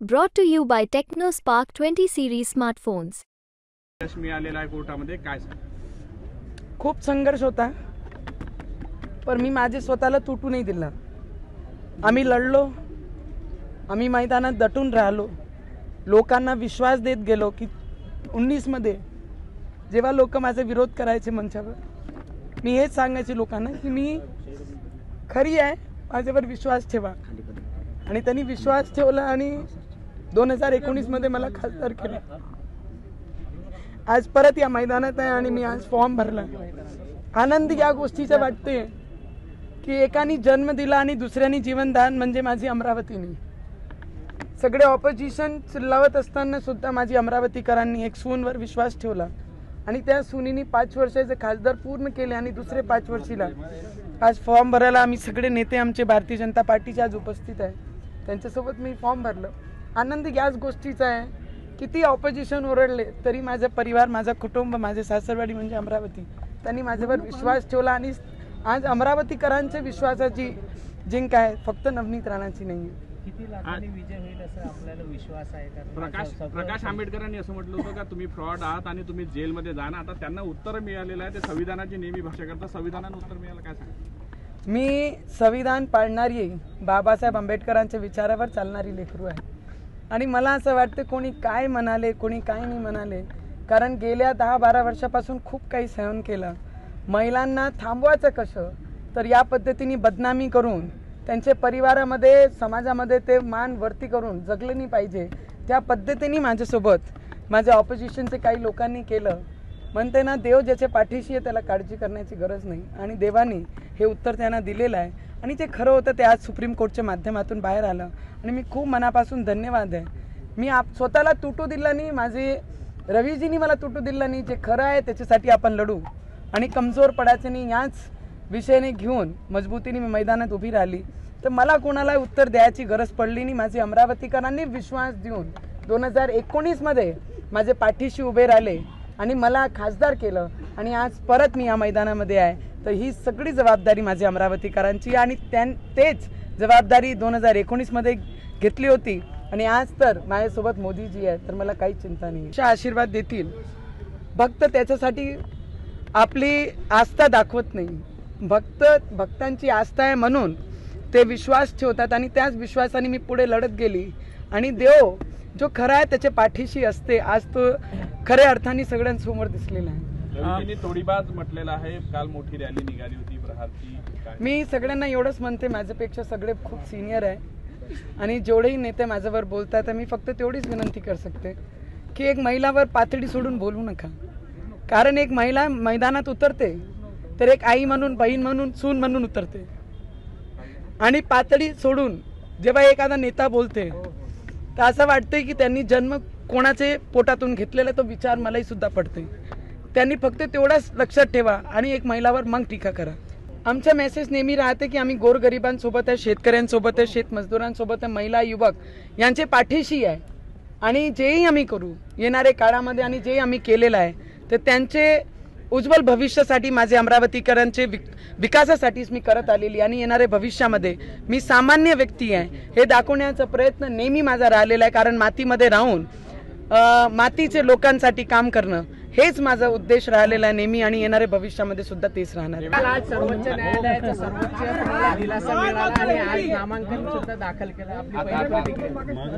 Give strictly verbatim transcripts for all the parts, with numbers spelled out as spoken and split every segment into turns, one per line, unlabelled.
Brought to you by TechnoSpark twenty series smartphones.
यश मिळालेला आहे कोर्टामध्ये काय सांग?
खूप संघर्ष होता, पण मी माझे स्वतःला तुटू नाही दिला. आम्ही लढलो, आम्ही मैदानात दटून राहिलो, लोकांना विश्वास देत गेलो की उन्नीस मध्ये जेव्हा लोक माझा विरोध करायचे मंचावर, मी हेच सांगायचे लोकांना की मी खरी आहे, माझ्यावर विश्वास ठेवा. आणि त्यांनी विश्वास ठेवला आणि दोन हजार एकोणीस मध्ये मला खासदार केलं. आज परत या मैदानात आहे आणि मी आज फॉर्म भरला. आनंद या गोष्टीचा वाटते की एकाने जन्म दिला आणि दुसऱ्याने जीवनदान, म्हणजे माझी अमरावतीने. सगळे ऑपोजिशन चिल्लावत असताना सुद्धा माझी अमरावतीकरांनी एक सूनवर विश्वास ठेवला आणि त्या सुनीने पाच वर्षाचे खासदार पूर्ण केले आणि दुसरे पाच वर्षीला आज फॉर्म भरायला आम्ही सगळे नेते आमचे भारतीय जनता पार्टीचे आज उपस्थित आहे. त्यांच्यासोबत मी फॉर्म भरलं. आनंद याच गोष्टीचा आहे, किती ऑपोजिशन ओरडले तरी माझा परिवार, माझा कुटुंब, माझे सासरवाडी म्हणजे अमरावती, त्यांनी माझ्यावर विश्वास ठेवला. आणि आज अमरावतीकरांच्या विश्वासाची जिंक आहे, फक्त नवनीत राणाची नाही.
किती लाखांनी विजय होईल असं आपल्याला विश्वास आहे?
प्रकाश प्रकाश आंबेडकरांनी असं म्हटलं होतं का तुम्ही फ्रॉड आहात आणि तुम्ही जेलमध्ये जाणार. आता त्यांना उत्तर मिळालेलं आहे, ते संविधानाची नेहमी भाषा करतात. संविधानानं उत्तर मिळालं, काय सांगा?
मी संविधान पाळणारी, बाबासाहेब आंबेडकरांच्या विचारावर चालणारी लेकरू आहे. आणि मला असं वाटतं कोणी काय म्हणाले, कोणी काय नाही म्हणाले, कारण गेल्या दहा बारा वर्षापासून खूप काही सहन केलं. महिलांना थांबवायचं कसं, तर या पद्धतीने बदनामी करून त्यांच्या परिवारामध्ये, समाजामध्ये ते मान वरती करून जगले नाही पाहिजे, त्या पद्धतीने माझ्यासोबत माझ्या ऑपोजिशनचे काही लोकांनी केलं. म्हणते ना, देव ज्याच्या पाठीशी आहे त्याला काळजी करण्याची गरज नाही. आणि देवाने हे उत्तर त्यांना दिलेलं आहे आणि जे खरं होतं ते आज सुप्रीम कोर्टच्या माध्यमातून बाहेर आलं आणि मी खूप मनापासून धन्यवाद आहे. मी आप स्वतःला तुटू दिला नाही, माझे रवीजींनी मला तुटू दिला नाही. जे खरं आहे त्याच्यासाठी आपण लढू आणि कमजोर पडायचं नाही, याच विषयाने घेऊन मजबूतीने मी मैदानात उभी राहिली. तर मला कोणाला उत्तर द्यायची गरज पडली नाही. माझे अमरावतीकरांनी विश्वास देऊन दोन हजार एकोणीस मध्ये माझे पाठीशी उभे राहिले आणि मला खासदार केलं आणि आज परत मी या मैदानामध्ये आहे. तर ही सगळी जबाबदारी माझ्या अमरावतीकरांची आणि त्यां तेच जबाबदारी दोन हजार एकोणीस मध्ये घेतली होती आणि आज तर माझ्यासोबत मोदीजी आहे, तर मला काही चिंता नाही. अशा आशीर्वाद देतील. भक्त त्याच्यासाठी आपली आस्था दाखवत नाही, भक्त भक्तांची आस्था आहे म्हणून ते विश्वास ठेवतात आणि त्याच विश्वासाने मी पुढे लढत गेली आणि देव जो खरा आहे त्याच्या पाठीशी असते. आज तो खऱ्या अर्थाने सगळ्यांसमोर दिसलेला आहे.
तोडीबाज म्हटलेलं आहे. काल मोठी रॅली निघाली होती प्रहारची.
मी सगळ्यांना एवढंच म्हणते, माझ्यापेक्षा सगळे खूप सिनियर आहे आणि जेवढेही नेते माझ्यावर बोलतात मी फक्त तेवढीच विनंती कर शकते की एक महिलावर पातळी सोडून बोलू नका. कारण एक महिला मैदानात उतरते तर एक आई म्हणून, बहीण म्हणून, सून म्हणून उतरते आणि पातळी सोडून जेव्हा एखादा नेता बोलते तर असं वाटतंय की त्यांनी जन्म कोणाचे पोटातून घेतलेला तो विचार मलाही सुद्धा पडते. त्यांनी फक्त तेवढाच लक्षात ठेवा आणि एक महिलावर मग टीका करा. आमचा मेसेज नेहमी राहते की आम्ही गोरगरिबांसोबत आहे, शेतकऱ्यांसोबत आहे, शेतमजदुरांसोबत आहे, महिला, युवक यांचे पाठीशी आहे. आणि जेही आम्ही करू येणाऱ्या काळामध्ये आणि जे आम्ही केलेलं आहे तर त्यांचे उज्ज्वल भविष्यासाठी, माझे अमरावतीकरांचे विकासासाठीच मी करत आलेली आणि येणाऱ्या भविष्यामध्ये मी सामान्य व्यक्ती आहे हे दाखवण्याचा प्रयत्न नेहमी माझा राहिलेला आहे. कारण मातीमध्ये राहून मातीचे लोकांसाठी काम करणं हेच माझा उद्देश राहिलेला आहे नेहमी आणि येणाऱ्या भविष्यामध्ये सुद्धा तेच राहणार आहे.
आज सर्वोच्च न्यायालयाचा सर्वोच्च तुम्हाला दिलासा मिळाला आणि आज नामांकन सुद्धा दाखल केलं. आपली पहिली प्रतिक्रिया?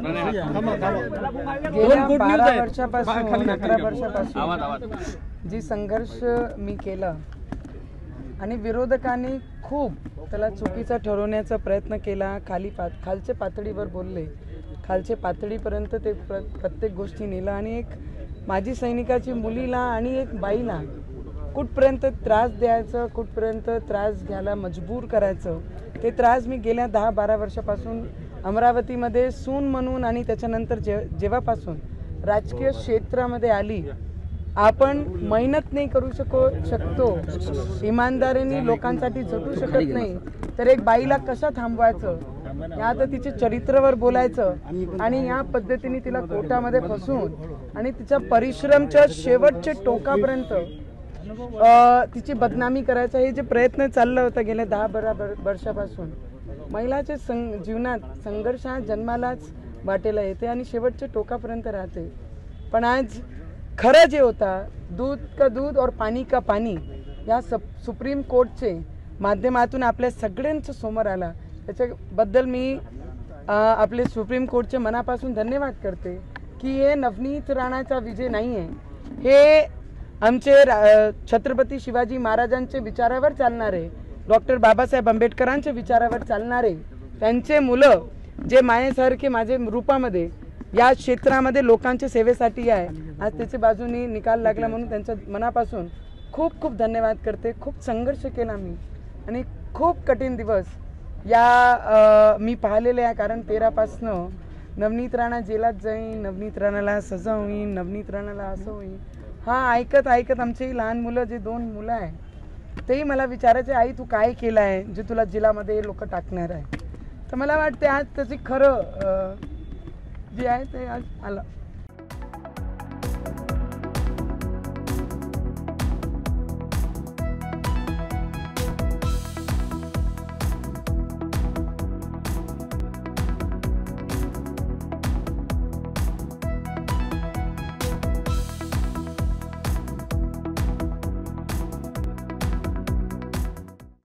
गेल्या बारा वर्षापासून अकरा वर्षापासून जी संघर्ष मी केला आणि विरोधकांनी खूप त्याला चुकीचा ठरवण्याचा प्रयत्न केला, खाली पा खालच्या पातळीवर बोलले, खालच्या पातळीपर्यंत ते प्र प्रत्येक गोष्टी नेलं आणि एक माजी सैनिकाची मुलीला आणि एक बाईला कुठपर्यंत त्रास द्यायचं, कुठपर्यंत त्रास घ्यायला मजबूर करायचं, ते त्रास मी गेल्या दहा बारा वर्षापासून अमरावतीमध्ये सून म्हणून आणि त्याच्यानंतर जे जेव्हापासून राजकीय क्षेत्रामध्ये आली, आपण मेहनत नाही करू शको शकतो, इमानदारीने लोकांसाठी झटू शकत नाही, तर एक बाईला कसं थांबवायचं, या तर तिच्या चरित्रावर बोलायचं आणि या पद्धतीने तिला कोर्टामध्ये फसवून आणि तिच्या परिश्रमच्या शेवटच्या टोकापर्यंत तिची बदनामी करायचा, हे जे प्रयत्न चाललं होतं गेल्या दहा बारा वर्षापासून. महिलाच्या संग जीवनात संघर्ष हा जन्मालाच वाटेला येते आणि शेवटच्या टोकापर्यंत राहते. पण आज खरं जे होता, दूध का दूध और पाणी का पाणी, या सप सुप्रीम कोर्टचे माध्यमातून आपल्या सगळ्यांचं समोर आला. त्याच्याबद्दल मी आ, आपले सुप्रीम कोर्टचे मनापासून धन्यवाद करते की हे नवनीत राणाचा विजय नाही आहे, हे आमचे छत्रपती शिवाजी महाराजांचे विचारावर चालणारे, डॉक्टर बाबासाहेब आंबेडकरांच्या विचारावर चालणारे, त्यांचे मुलं जे मायेसारखे माझे रूपामध्ये या क्षेत्रामध्ये लोकांच्या सेवेसाठी आहे, आज त्याच्या बाजूनी निकाल लागला म्हणून त्यांच्या मनापासून खूप खूप धन्यवाद करते. खूप संघर्ष केला मी आणि खूप कठीण दिवस या मी पाहिलेले आहे. कारण तेरापासनं नवनीत राणा जेलात जाईन, नवनीत राणाला सजा होईन, नवनीत राणाला असं होईन, हा ऐकत ऐकत आमचे लहान मुलं जे दोन मुलं आहे तेही मला विचारायचे, आई तू काय केलं आहे जे तुला जेलामध्ये लोक टाकणार आहे. तर मला वाटते आज त्याची खरं जे आहे ते आज आलं.